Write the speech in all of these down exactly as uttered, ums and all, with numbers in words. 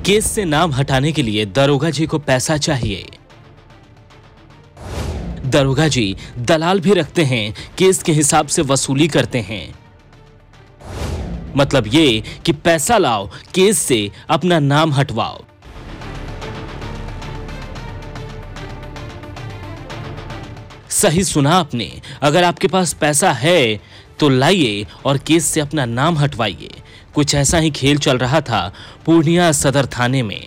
Case से नाम हटाने के लिए दरोगा जी को पैसा चाहिए। दरोगा जी दलाल भी रखते हैं, केस के हिसाब से वसूली करते हैं। मतलब ये कि पैसा लाओ, केस से अपना नाम हटवाओ। सही सुना आपने। अगर आपके पास पैसा है तो लाइए और केस से अपना नाम हटवाइए। कुछ ऐसा ही खेल चल रहा था पूर्णिया सदर थाने में।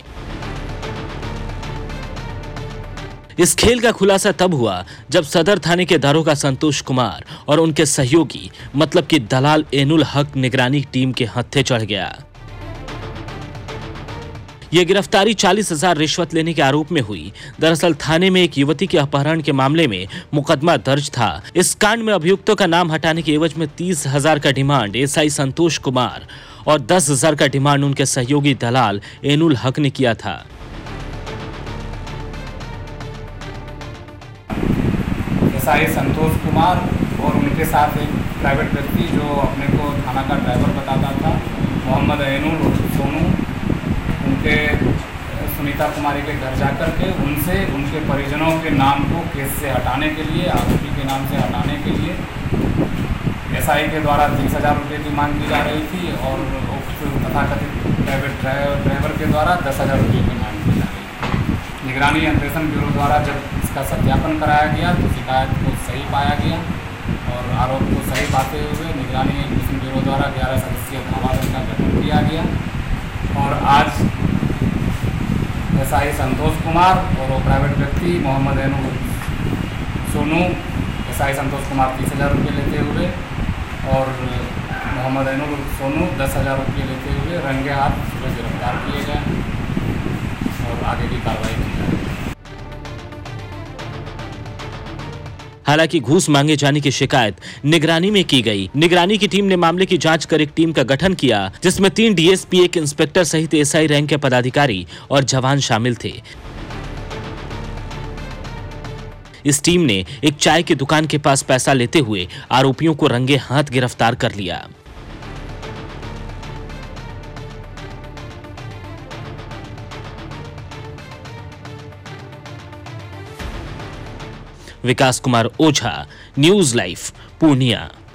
इस खेल का खुलासा तब हुआ जब सदर थाने के दारोगा संतोष कुमार और उनके सहयोगी मतलब कि दलाल एनुल हक निगरानी टीम के हत्थे चढ़ गया। यह गिरफ्तारी चालीस हजार रिश्वत लेने के आरोप में हुई। दरअसल थाने में एक युवती के अपहरण के मामले में मुकदमा दर्ज था। इस कांड में अभियुक्तों का नाम हटाने के एवज में तीस हजार का डिमांड एसआई संतोष कुमार और दस हजार का डिमांड उनके सहयोगी दलाल एनुल हक ने किया था। एसआई संतोष कुमार और उनके साथ एक प्राइवेट व्यक्ति जो अपने को थाना का ड्राइवर बताता था, मोहम्मद एनुल सोनू, उनके सुनीता कुमारी के घर जाकर के उनसे उनके परिजनों के नाम को केस से हटाने के लिए, आरोपी के नाम से हटाने के लिए एसआई के द्वारा तीस हजार रुपये की मांग की जा रही थी और तथाकथित प्राइवेट ड्राइवर के द्वारा दस हजार रुपये की मांग की जा रही थी। निगरानी अन्वेषण ब्यूरो द्वारा जब इसका सत्यापन कराया गया तो शिकायत को सही पाया गया और आरोप को सही पाते हुए निगरानी अन्वेषण ब्यूरो द्वारा ग्यारह सदस्यीय धावा दल का गठन किया गया और आज एसआई संतोष कुमार और वो प्राइवेट व्यक्ति मोहम्मद एनुल सोनू, एसआई संतोष कुमार तीस हजार रुपये लेते हुए और मोहम्मद एनुल सोनू दस हजार रुपये लेते हुए रंगे हाथ सुबह गिरफ्तार किए गए और आगे की कार्रवाई की जाए। हालांकि घूस मांगे जाने की शिकायत निगरानी में की गई। निगरानी की टीम ने मामले की जांच कर एक टीम का गठन किया जिसमें तीन डीएसपी, एक इंस्पेक्टर सहित एसआई रैंक के पदाधिकारी और जवान शामिल थे। इस टीम ने एक चाय की दुकान के पास पैसा लेते हुए आरोपियों को रंगे हाथ गिरफ्तार कर लिया। Vikas Kumar Ojha, news live, Purnia.